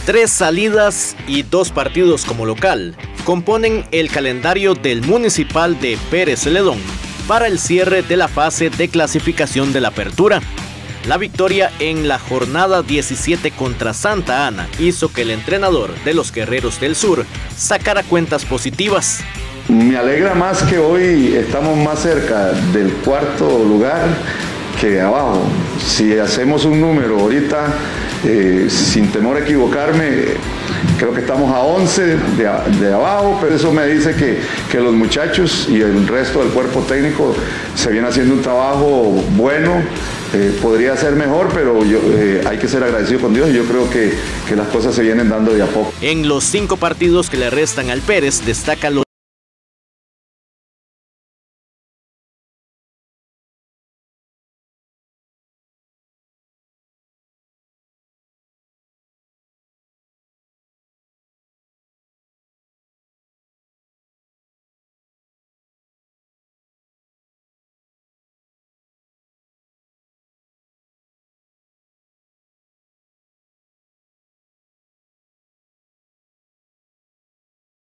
3 salidas y 2 partidos como local componen el calendario del Municipal de Pérez Celedón para el cierre de la fase de clasificación de la apertura. La victoria en la jornada 17 contra Santa Ana hizo que el entrenador de los Guerreros del Sur sacara cuentas positivas. Me alegra más que hoy estamos más cerca del cuarto lugar que de abajo. Si hacemos un número ahorita, sin temor a equivocarme, creo que estamos a 11 de abajo, pero eso me dice que los muchachos y el resto del cuerpo técnico se viene haciendo un trabajo bueno. Podría ser mejor, pero hay que ser agradecido con Dios y yo creo que las cosas se vienen dando de a poco. En los 5 partidos que le restan al Pérez, destaca los